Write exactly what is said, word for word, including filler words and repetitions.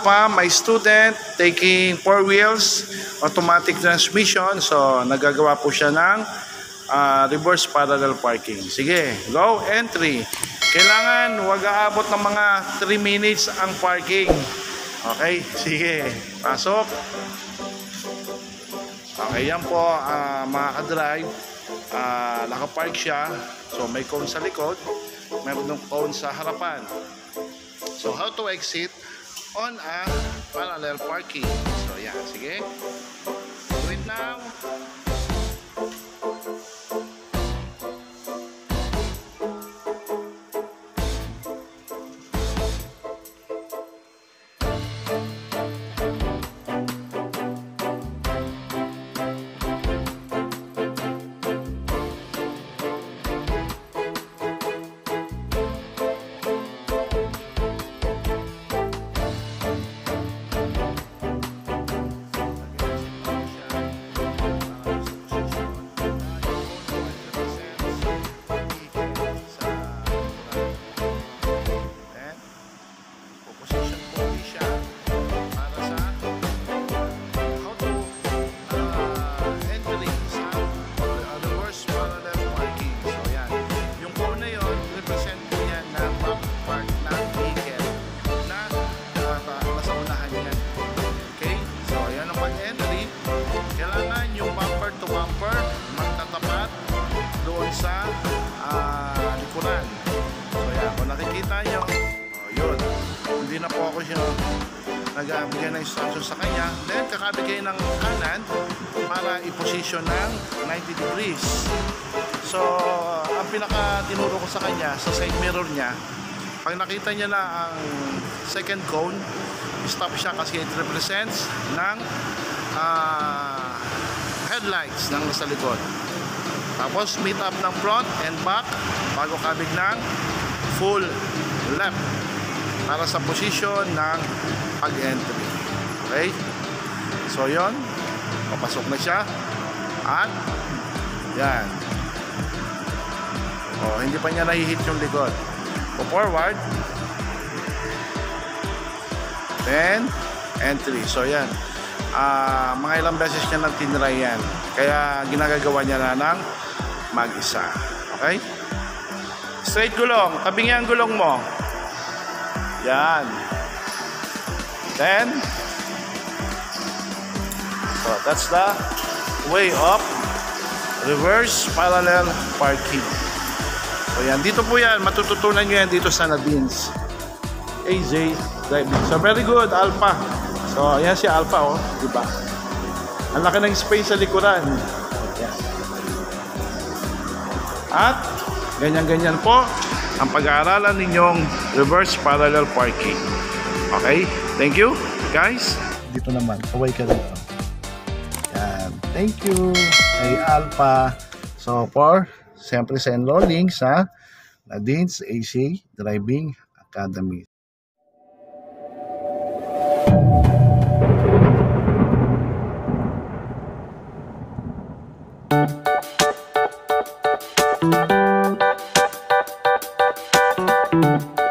pa, my student taking four wheels, automatic transmission. So, nagagawa po siya ng uh, reverse parallel parking. Sige, go, entry. Kailangan huwag aabot ng mga three minutes ang parking. Okay, sige, pasok. Okay, yan po, uh, mga ka-drive. Uh, nakapark siya. So, may cone sa likod. Meron ng cone sa harapan. So, how to exit on a parallel parking. So, yan. Sige. Do it now. Sa uh, likuran. So yan, kung nakikita nyo, oh, yun, hindi na po ako siya nagbigay ng instruction sa kanya. Then kakabit kayo ng kanan para i-position ng ninety degrees. So ang pinaka tinuro ko sa kanya sa side mirror niya, pag nakita niya na ang second cone, stop siya kasi it represents ng uh, headlights ng nasa likod. Tapos meet up ng front and back bago kabig ng full left para sa position ng pag-entry. Okay? So yon, papasok na siya at yan. O, hindi pa niya nahihit yung likod. Go forward. Then entry. So yan. Uh, mga ilang beses niya nang tinry yan. Kaya ginagagawa niya na ng mag-isa. Okay? Straight gulong. Tabingi ang gulong mo. Yan. Then, so that's the way of reverse parallel parking. So yan. Dito po yan. Matututunan nyo yan dito sa Nadine's A J Driving. So very good, Alpha. So yan si Alpha, oh. Diba? Ang laki ng space sa likuran. Yan. At ganyan-ganyan po ang pag-aaralan ninyong reverse parallel parking. Okay? Thank you, guys. Dito naman, kaway ka dito. Yan. Thank you kay Alpha. So, for siyempre sa enrolling sa Nadine's A C Driving Academy. Thank you.